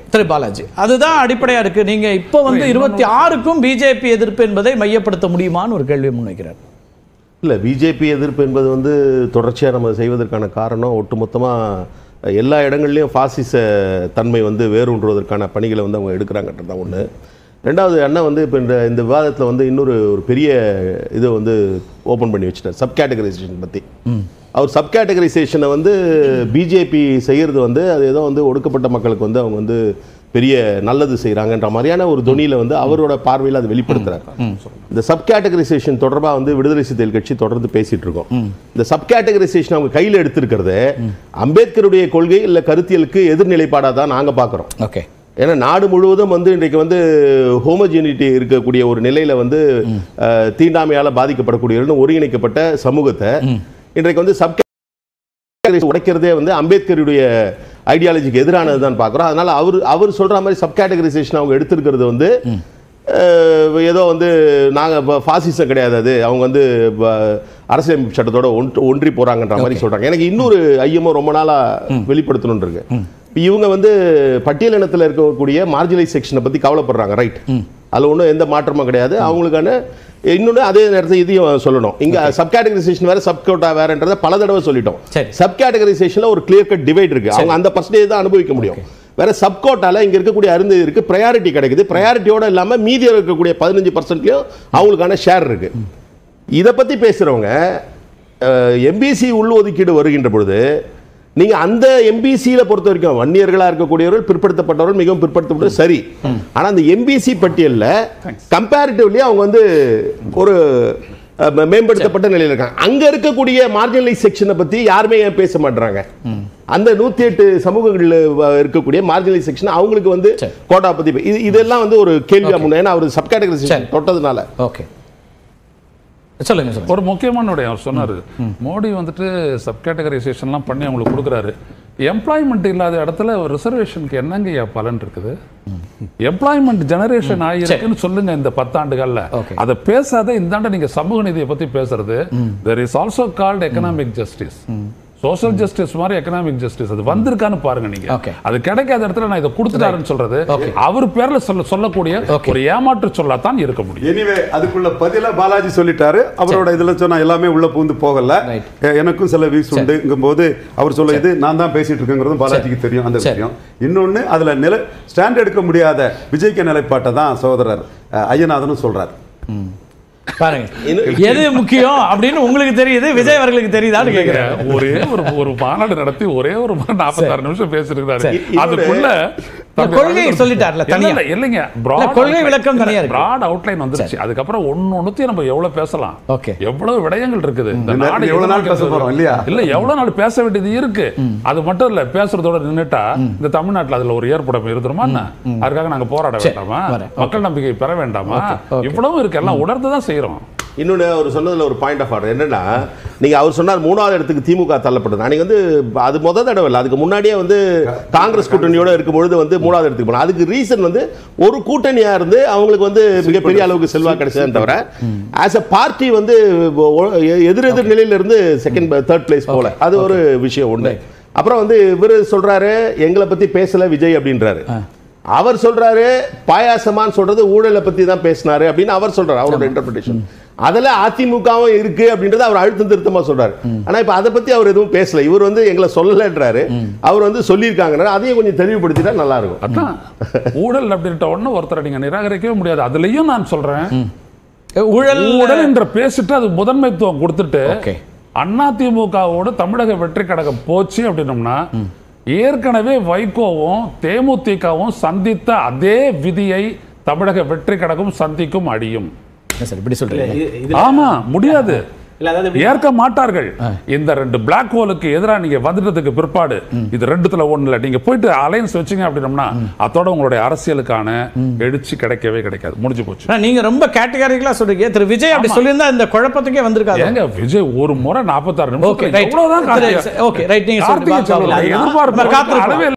திரு பாலாஜி, அதுதான் அடிப்படையா இருக்கு. நீங்க இப்போ வந்து 26க்கும் பிஜேபி எதிர்ப்பு என்பதை மையப்படுத்த முடியுமான்னு ஒரு கேள்வி முன்வைக்கிறார். இல்லை, பிஜேபி எதிர்ப்பு என்பது வந்து தொடர்ச்சியாக நம்ம செய்வதற்கான காரணம் ஒட்டுமொத்தமாக எல்லா இடங்கள்லையும் பாசிச தன்மை வந்து வேரூன்றுவதற்கான பணிகளை வந்து அவங்க எடுக்கிறாங்கன்றது தான் ஒன்று. ரெண்டாவது, அண்ணா வந்து இப்போ இந்த விவாதத்தில் வந்து இன்னொரு பெரிய இதை வந்து ஓப்பன் பண்ணி வச்சுட்டார், சப் கேட்டகரைசேஷன் பற்றி. அவர் சப் கேட்டகரைசேஷனை வந்து பிஜேபி செய்கிறது வந்து அது ஏதோ வந்து ஒடுக்கப்பட்ட மக்களுக்கு வந்து அவங்க வந்து பெரிய நல்லது செய்கிறாங்கன்ற மாதிரியான ஒரு தொனியில் வந்து அவரோட பார்வையில் அது வெளிப்படுத்துறாரு. இந்த சப் கேட்டகரைசேஷன் தொடர்பாக வந்து விடுதலை சிறுத்தைகள் கட்சி தொடர்ந்து பேசிட்டு இருக்கோம். இந்த சப் கேட்டகரைசேஷன் அவங்க கையில் எடுத்திருக்கிறது அம்பேத்கருடைய கொள்கை இல்லை கருத்தியலுக்கு எதிர்நிலைப்பாடாக தான் நாங்கள் பார்க்குறோம். ஓகே. ஏன்னா நாடு முழுவதும் வந்து இன்றைக்கு வந்து ஹோமோஜினிட்டி இருக்கக்கூடிய ஒரு நிலையில் வந்து தீண்டாமையால் பாதிக்கப்படக்கூடிய ஒருங்கிணைக்கப்பட்ட சமூகத்தை இன்றைக்கு வந்து சப் உடைக்கிறதே வந்து அம்பேத்கருடைய ஐடியாலஜிக்கு எதிரானது தான் பார்க்குறோம். அதனால அவர் சொல்ற மாதிரி சப் கேட்டகரைசேஷன் அவங்க எடுத்திருக்கிறது வந்து ஏதோ வந்து நாங்கள் பாசிசம் கிடையாது, அது அவங்க வந்து அரசியலமைப்பு சட்டத்தோட ஒன்றி போறாங்கன்ற மாதிரி சொல்றாங்க. எனக்கு இன்னொரு ஐயமோ ரொம்ப நாளாக வெளிப்படுத்தணும்னு இருக்கு. இவங்க வந்து பட்டியலினத்தில் இருக்கக்கூடிய மார்ஜினலைஸ் செக்ஷனை பற்றி கவலைப்படுறாங்க, ரைட்? அதில் ஒன்றும் எந்த மாற்றமும் கிடையாது. அவங்களுக்கான இன்னொன்று அதே நேரத்தில் இதையும் சொல்லணும், இங்கே சப் கேட்டகரைசேஷன் வேற சப் கோட்டா வேறன்றதை பல தடவை சொல்லிட்டோம். சப் கேட்டகரைசேஷனில் ஒரு கிளியர் கட் டிவைட் இருக்கு, அவங்க அந்த பர்சன்டேஜ் தான் அனுபவிக்க முடியும். வேற சப் கோட்டால இங்கே இருக்கக்கூடிய அருந்ததிற்கு ப்ரையாரிட்டி கிடைக்குது. ப்ரையாரிட்டியோட இல்லாமல் மீதி இருக்கக்கூடிய 15%லையும் அவங்களுக்கான ஷேர் இருக்கு. இதை பற்றி பேசுகிறவங்க எம்பிசி உள்ஒதுக்கீடு வருகின்ற பொழுது நீங்க அந்த எம்பிசியில பொறுத்த வரைக்கும் வன்னியர்களா இருக்கக்கூடியவர்கள் பிற்படுத்தப்பட்டவர்கள் மிகவும் பிற்படுத்தப்பட்டது சரி. ஆனா அந்த எம்பிசி பட்டியல்ல கம்பேரிட்டிவ்லி அவங்க வந்து ஒரு மேம்படுத்தப்பட்ட நிலையில் இருக்காங்க. அங்க இருக்கக்கூடிய மார்ஜினலைஸ் செக்ஷனை பத்தி யாருமே பேச மாட்டாங்க. அந்த 108 சமூகங்கள் இருக்கக்கூடிய மார்ஜினலைஸ் செக்ஷன் அவங்களுக்கு வந்து கோட்டா பத்தி இதெல்லாம் வந்து ஒரு கேள்வி. ஏன்னா அவர் சப் கேட்டகரைசேஷன் தொட்டதுனால. ஓகே, சொல்லுங்க. ஒரு முக்கியமான அவர் சொன்னாரு, மோடி வந்துட்டு சப் கேட்டகரைசேஷன்லாம் பண்ணி அவங்களுக்கு கொடுக்குறாரு. எம்ப்ளாய்மெண்ட் இல்லாத இடத்துல ரிசர்வேஷனுக்கு என்னங்க பலன் இருக்குது? எம்ப்ளாய்மெண்ட் ஜெனரேஷன் ஆகிருக்குன்னு சொல்லுங்க இந்த 10 ஆண்டுகள்ல. அதை பேசாத இந்தாண்ட நீங்க சமூக நீதியை பத்தி பேசுறது. there is also called economic justice. Social justice மாதிரி எக்கனாமிக் ஜஸ்டிஸ் அது வந்திருக்கான்னு பாருங்க. நீங்க அது கிடைக்காத இடத்துல நான் இதை கொடுத்துட்டாருன்னு சொல்றது அவர் பேர்ல சொல்லக்கூடிய ஒரு ஏமாற்று சொல்லத்தான் இருக்க முடியும். எனிவே அதுக்குள்ள பதிலா பாலாஜி சொல்லிட்டாரு. அவரோட இதுல சொன்னா எல்லாமே உள்ள பூந்து போகல. எனக்கும் சில வீஸ் உண்டுங்கும் போது அவர் சொல்ல இது நான் தான் பேசிட்டு இருக்கேங்கிறதும் பாலாஜிக்கு தெரியும் அந்த விஷயம். இன்னொன்னு அதுல ஸ்டாண்ட் எடுக்க முடியாத விஜய்க்கு நிலைப்பாட்டை தான் சகோதரர் ஐயநாதனும் சொல்றாரு. பாருங்க, எது முக்கியம் அப்படின்னு உங்களுக்கு தெரியுது, விஜய் அவர்களுக்கு தெரியுதான்னு கேட்கிறேன். ஒரு மாநாடு நடத்தி ஒரே ஒரு 46 நிமிஷம் பேசிருக்காரு. அதுக்குள்ள கொள்கை சொல்லிட்டார்ல, தனியா இல்லைங்க, கொள்கை விளக்கம் தனியா இருக்கு, பிராட் அவுட்லைன் வந்துருச்சு. அதுக்கப்புறம் ஒன்னொன்னுத்தையும் நம்ம எவ்வளவு பேசலாம், எவ்வளவு விடயங்கள் இருக்குது. இந்த நாடு எவ்வளவு நாள் பேச போறோம் இல்லையா? இல்ல எவ்வளவு நாள் பேச வேண்டியது இருக்கு. அது மட்டும் இல்ல, பேசுறதோட நின்னுட்டா இந்த தமிழ்நாட்டுல அதுல ஒரு ஏற்படம் இருந்துருமா? அதுக்காக நாங்க போராட வேண்டாமா? மக்கள் நம்பிக்கை பெற வேண்டாமா? இவ்வளவு இருக்கு, எல்லாம் உணர்ந்துதான் செய்யறோம். இன்னொன்று அவர் சொன்னதில் ஒரு பாயிண்ட் ஆஃப் ஆர்டர் என்னன்னா, நீங்கள் அவர் சொன்னார் 3வது இடத்துக்கு திமுக தள்ளப்பட்டது. அன்றைக்கி வந்து அது முதல் தடவை இல்லை, அதுக்கு முன்னாடியே வந்து காங்கிரஸ் கூட்டணியோடு இருக்கும்பொழுது வந்து 3வது இடத்துக்கு போனாங்க. அதுக்கு ரீசன் வந்து ஒரு கூட்டணியாக இருந்து அவங்களுக்கு வந்து மிகப்பெரிய அளவுக்கு செல்வாக்கு கிடைச்சதுன்னு தவிர ஆஸ் அ பார்ட்டி வந்து எதிர் நிலையிலிருந்து செகண்ட் 3rd பிளேஸ் போல, அது ஒரு விஷயம் ஒன்று. அப்புறம் வந்து இவர் சொல்கிறாரு எங்களை பற்றி பேசலை விஜய் அப்படின்றாரு. அவர் சொல்றாரு பாயாசமான்னு சொல்றது ஊழலை பத்தி தான் பேசினாரு அப்படின்னு அவர் சொல்றாரு, அவரோட இன்டர்பிரேஷன். அதுல அதிமுகவும் இருக்கு அப்படின்றத அவர் அழுத்தம் திருத்தமா சொல்றாரு. ஆனா இப்ப அதை பத்தி அவர் எதுவும் பேசல. இவர் வந்து எங்களை சொல்லலன்றாரு, அவர் வந்து சொல்லியிருக்காங்க. அதையும் கொஞ்சம் தெளிவுபடுத்திட்டா நல்லா இருக்கும். அதான் ஊழல் அப்படின்ற ஒண்ணு ஒருத்தரை நீங்க நிராகரிக்கவே முடியாது. அதுலயும் நான் சொல்றேன், ஊழல் என்ற பேசிட்டு அது முதன்மைத்துவம் கொடுத்துட்டு அதிமுகவோட தமிழக வெற்றி கழகம் போச்சு அப்படின்னோம்னா, ஏற்கனவே வைகோவும் தேமுதிகவும் சந்தித்த அதே விதியை தமிழக வெற்றி கழகம் சந்திக்கும் அடியும். ஆமா, முடியாது, ஏற்க மாட்டார்கள். இந்த 2 பிளாக் ஹோலுக்கு எதிராக நீங்க வந்துட்டதுக்கு பிற்பாடு இது 2த்துல 1ல நீங்க போயிட்டு அலைன்ஸ் வச்சீங்க அப்படின்னா அதோட உங்களுடைய அரசியலுக்கான எழுச்சி கிடைக்கவே கிடைக்காது, முடிஞ்சு போச்சு. நீங்க ரொம்ப கேட்டகரிக்கலா சொல்றீங்க. திரு விஜய் அப்படி சொல்லியிருந்தா இந்த குழப்பத்துக்கே வந்திருக்காது. ஏங்க விஜய் ஒரு முறை 46 நிமிஷம் ஓகே ரைட், நீங்க சொல்லுங்க.